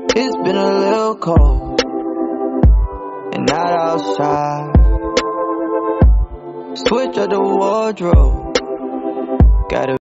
It's been a little cold and not outside. Switch up the wardrobe. Gotta